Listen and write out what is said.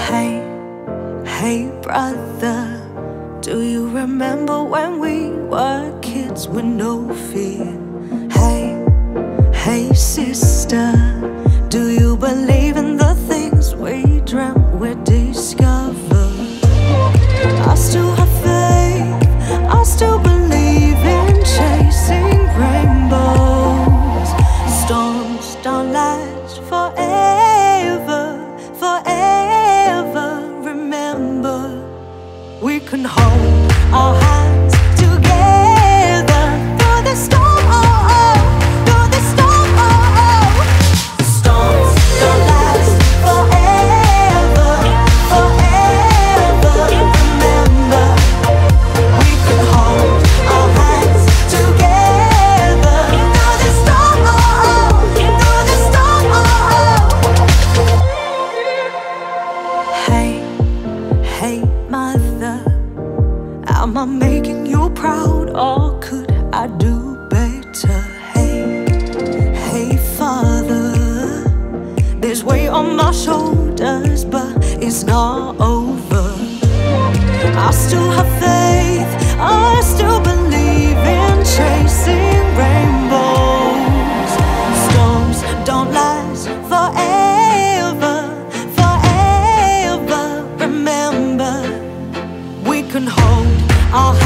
Hey, hey brother, do you remember when we were kids with no fear? Hey, hey sister, do you believe in the things we dreamt we'd discover? I still have faith, I still believe in chasing rainbows. Storms don't last forever, forever. Remember, we can hold our hands together through the storm, oh oh, through the storm, oh oh. The storms don't last forever, forever. Remember, we can hold our hands together through the storm, oh oh, through the storm, oh oh. Hey, hey mother, am I making you proud, or could I do better? Hey, hey father, there's weight on my shoulders, but it's not over. I still have faith, I still believe in chasing rainbows. Storms don't last forever, forever. Remember, we can hold our